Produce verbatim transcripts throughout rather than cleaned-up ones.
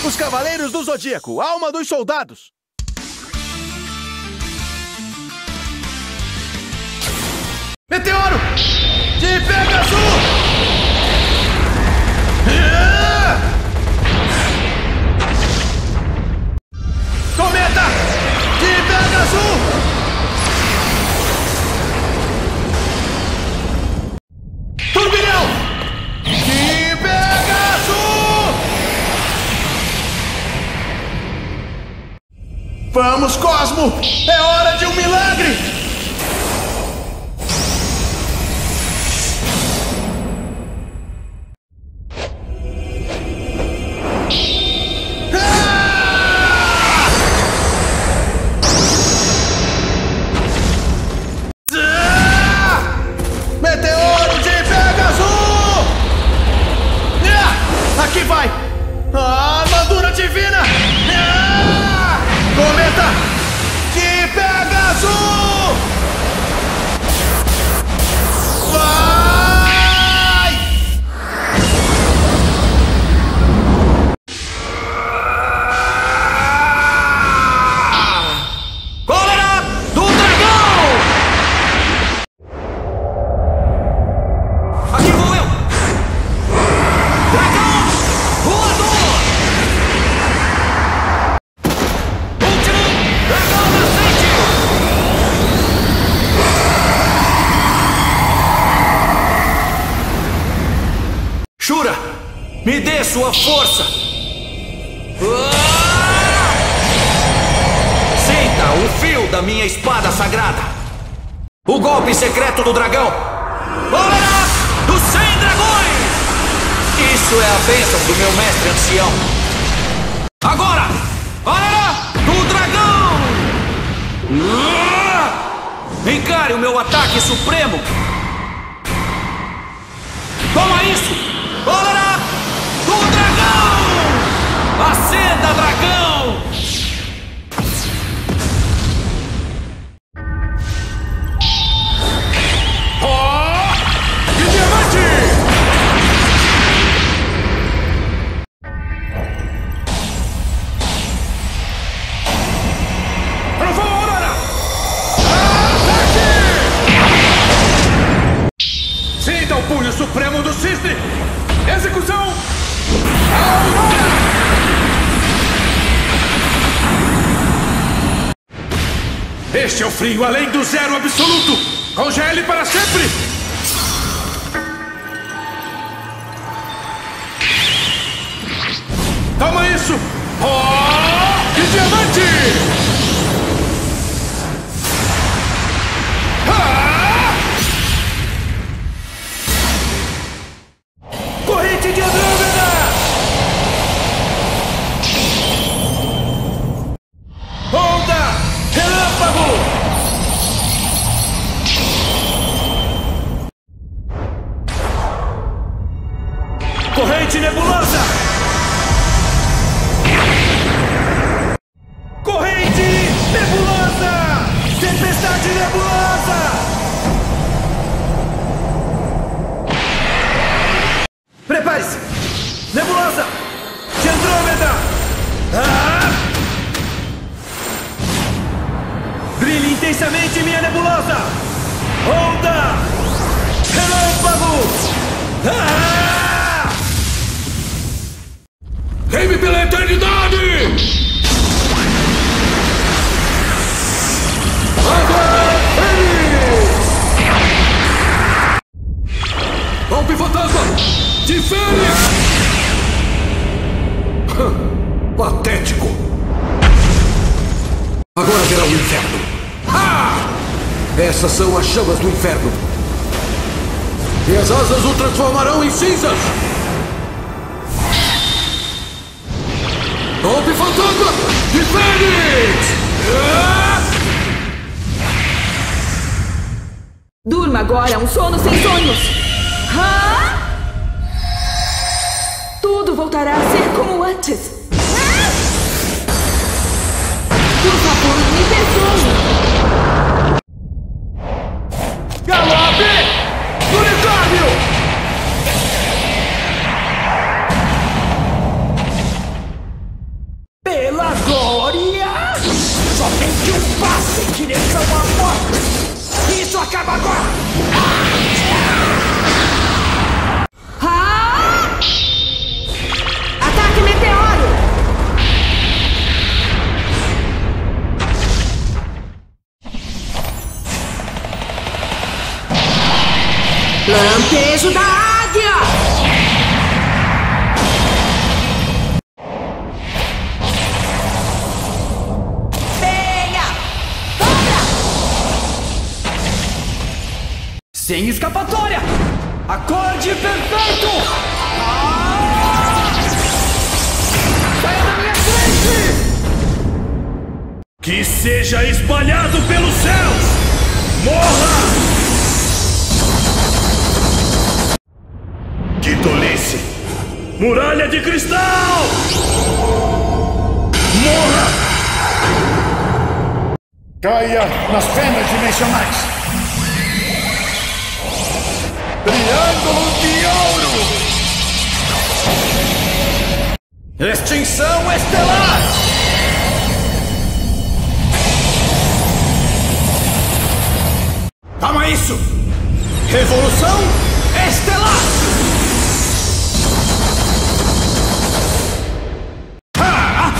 Os Cavaleiros do Zodíaco, alma dos soldados. Meteoro de Pegasus! Cometa de Pegasus! Turbilhão de Pegasus! Vamos, Cosmo! É hora de um milagre! Aqui vai! A armadura divina! Ah! Cometa de Pegasus! Vai! Cólera do Dragão! Aqui vou eu! Dragão! Shura, me dê sua força! Sinta o fio da minha espada sagrada! O golpe secreto do dragão! Cólera dos cem dragões! Isso é a bênção do meu mestre ancião! Agora! Cólera do dragão! Encare o meu ataque supremo! Toma isso! Cólera do Dragão! Acenda, dragão! Oh! De diamante! Trovão Aurora! Ataque! Sinta o punho supremo do cisne! Execução! Aurora! Este é o frio além do zero absoluto! Congele para sempre! Toma isso! Oh! De diamante! Ah! Corrente de Andrômeda! Onda! Relâmpago! Corrente nebulosa! Corrente nebulosa! Tempestade nebulosa! Prepare-se! Nebulosa! De Andrômeda! Ah! Brilhe intensamente, minha nebulosa! Onda! Relâmpago! Ah! Queime pela eternidade! Golpe fantasma! De Fênix! Patético! Agora verá o inferno! Ah! Essas são as chamas do inferno! E as asas o transformarão em cinzas! Golpe fantasma! De Fênix! Ah! Durma agora, um sono sem sonhos! Ah! Tudo voltará a ser como antes! Ah! Por favor, me perdoe! Galope! Unicórnio! Isso acaba agora! Ah! Ataque meteoro! Lampejo da águia! Venha! Dobra! Sem escapatória! Acorde perfeito! Ah! Saia da minha frente! Que seja espalhado pelos céus! Morra! Que tolice! Muralha de cristal! Morra! Caia nas fendas dimensionais! Triângulo de ouro! Extinção estelar! Toma isso! Revolução estelar! Ah!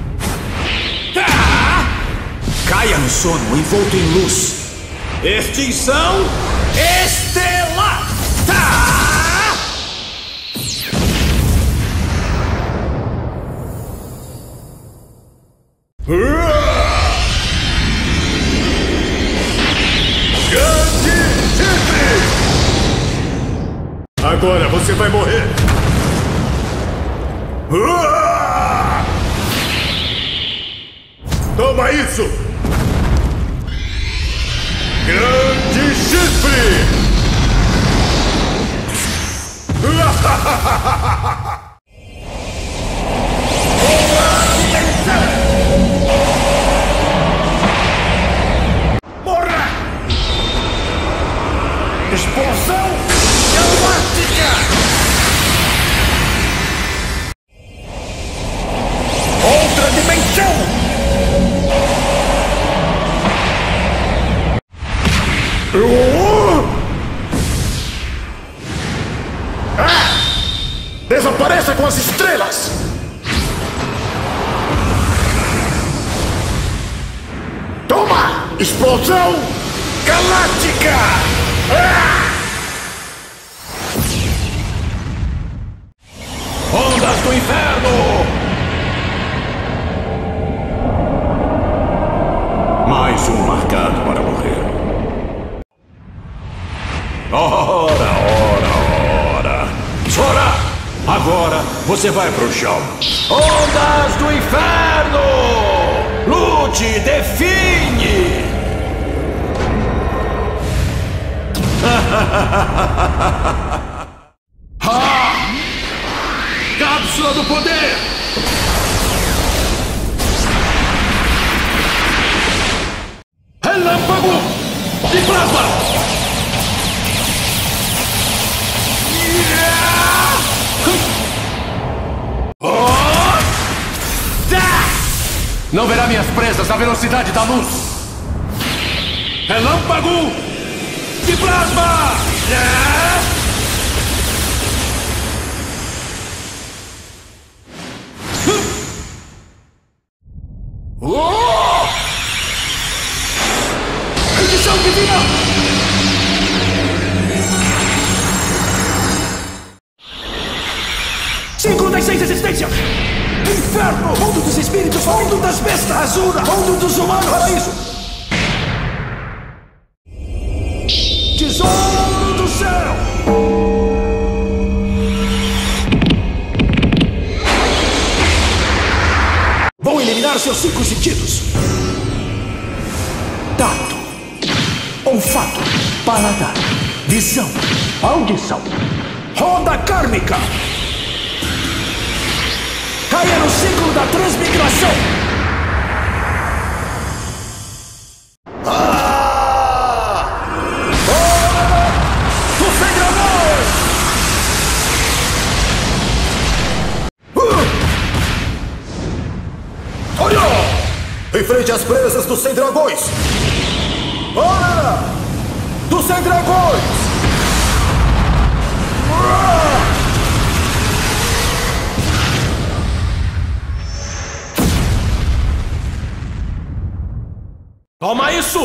Ah! Caia no sono envolto em luz. Extinção estelar! Ah! Grande chifre! Agora você vai morrer! Toma isso! Grande chifre! Morra! Explosão galáctica! Outra dimensão! Ah! Desapareça com as estrelas! Toma! Explosão galáctica! Ah! Ondas do inferno! Mais um marcado para morrer. Ora, ora, ora! Sora! Agora você vai pro chão. Ondas do inferno! Lute, define! Ah! Cápsula do poder! Relâmpago de plasma! Não verá minhas presas à velocidade da luz! Relâmpago de plasma! Oh! Edição divina! Cinco das seis existências! Inferno! Mundo dos espíritos! Mundo das bestas! Azura! Mundo dos humanos! Paraíso! Tesouro do céu! Vão eliminar seus cinco sentidos. Tato, olfato, paladar, visão, audição. Roda kármica. Caia no ciclo da transmigração. Ah! Oh! Do sem dragões! Uh! Olha! Em frente às presas dos sem dragões! Ora! dos Cem Dragões! Toma isso!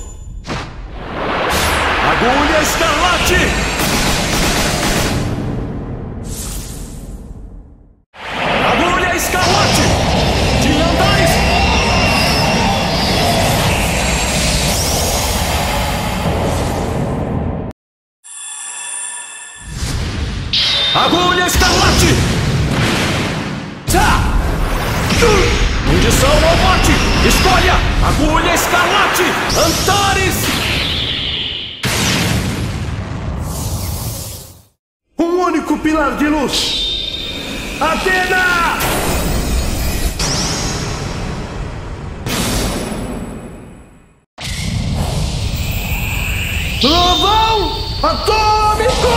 Agulha Escarlate! Agulha Escarlate! De andares! Agulha Escarlate! Tá! Fundição ao morte! Escolha! Agulha Escarlate! Antares! Um único pilar de luz! Atena! Trovão atômico!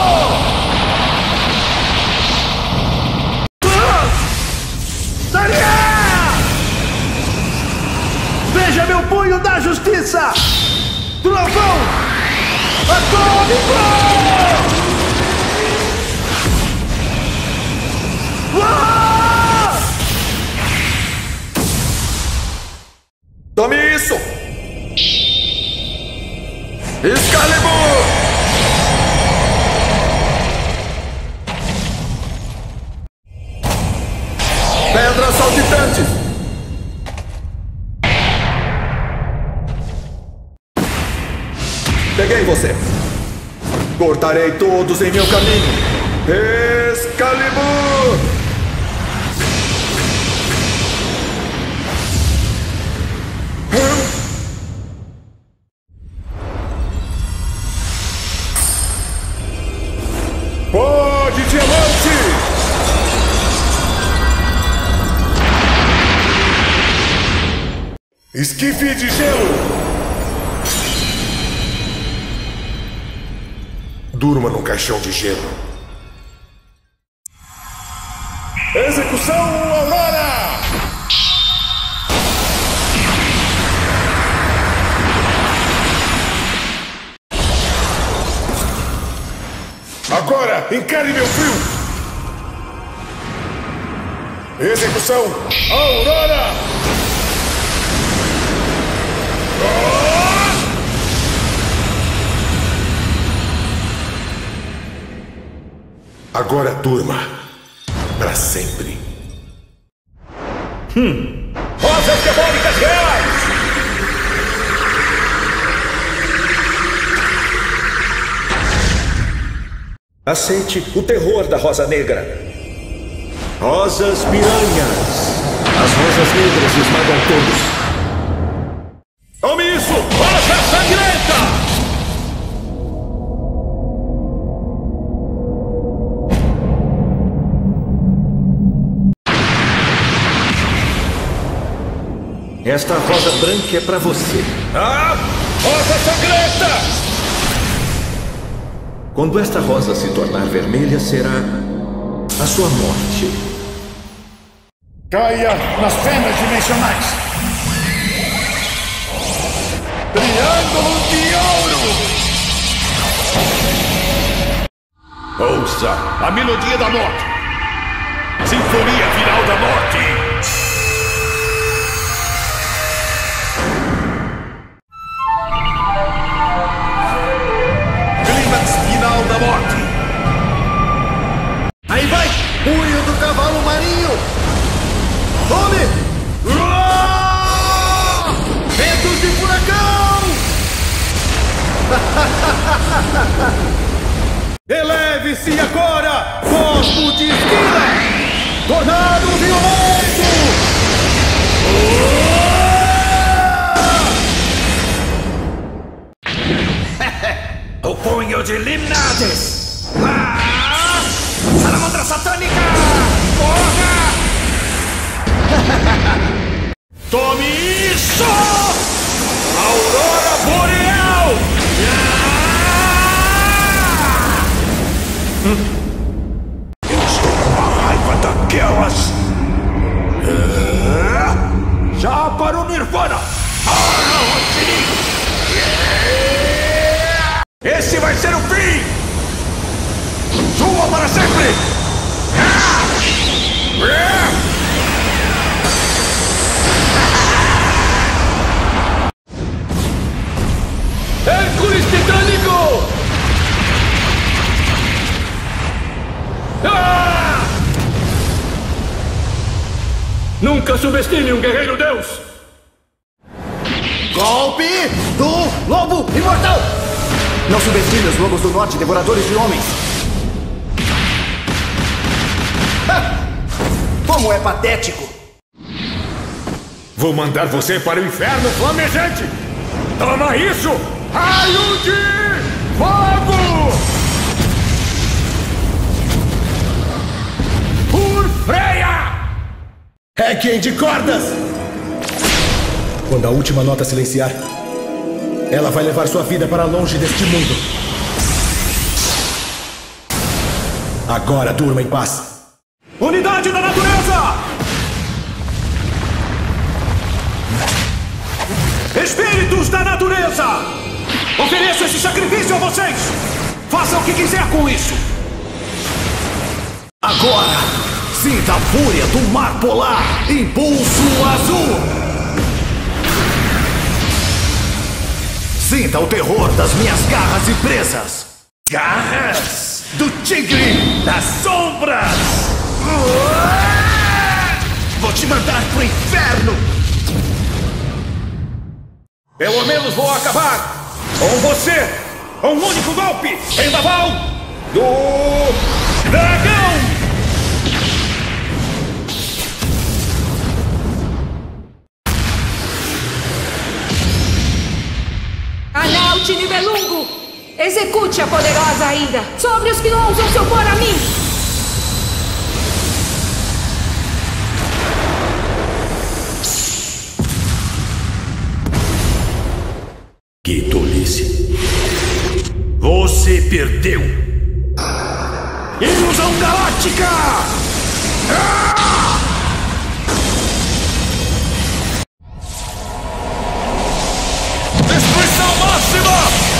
Veja meu punho da justiça! Trovão atômico! Ah! Tome isso! Excalibur! Pedras saltitantes! Peguei você! Cortarei todos em meu caminho! Excalibur! Pó de diamante! Esquife de gelo! Durma num caixão de gelo. Execução Aurora! Agora, encare meu frio! Execução Aurora! Ah! Agora durma. Pra sempre. Hum. Rosas demônicas reais! Aceite o terror da Rosa Negra. Rosas piranhas. As rosas negras esmagam todos. Tome isso! Rosa sangrenta! Esta rosa branca é pra você. Ah! Rosa sangrenta! Quando esta rosa se tornar vermelha, será a sua morte. Caia nas fendas dimensionais! Triângulo de ouro! Ouça a melodia da morte. Sinfonia final da morte. Final da morte. Aí vai! Punho do cavalo marinho! Tome! Uau! Ventos de furacão! Eleve-se agora! Cosmo de esquina! Tornado violento! O punho de Limnades! Ah! Salamandra satânica! Porra! Tome isso! Aurora Boreal! Ah! Eu estou com a raiva daquelas! Ah! Já para o Nirvana! Ah, Esse vai ser o fim! Sua para sempre! Hércules Titânico! Ah! Nunca subestime um guerreiro deus! Golpe do Lobo Imortal! Não subestime os lobos do norte, devoradores de homens! Ah! Como é patético! Vou mandar você para o inferno flamejante! Toma isso! Raio de fogo! Por freia! Hacking de cordas! Quando a última nota silenciar, ela vai levar sua vida para longe deste mundo. Agora durma em paz. Unidade da natureza! Espíritos da natureza! Ofereço esse sacrifício a vocês! Façam o que quiser com isso! Agora, sinta a fúria do mar polar! Impulso azul! Sinta o terror das minhas garras e presas! Garras do tigre das sombras! Vou te mandar pro inferno! Pelo menos vou acabar com você! Um único golpe! Vendaval do dragão! Anaut Nibelungo! Execute a poderosa ira sobre os que ousam se opor a mim! Que tolice! Você perdeu! Ilusão galáctica! Ah! Destruição máxima!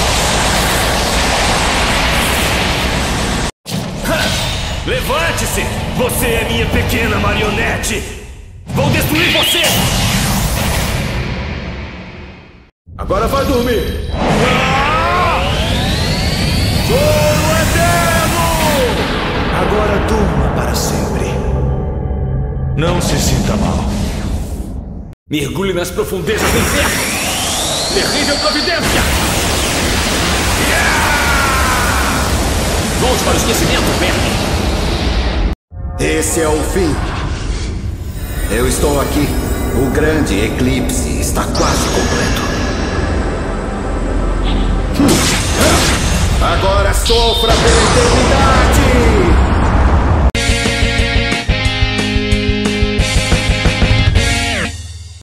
Levante-se! Você é minha pequena marionete! Vou destruir você! Agora vai dormir! Ah! Choro eterno! Agora durma para sempre. Não se sinta mal. Mergulhe nas profundezas do inferno! Terrível providência! Yeah! Volte para o esquecimento, Merlin. Esse é o fim. Eu estou aqui. O grande eclipse está quase completo. Agora sofra pela eternidade!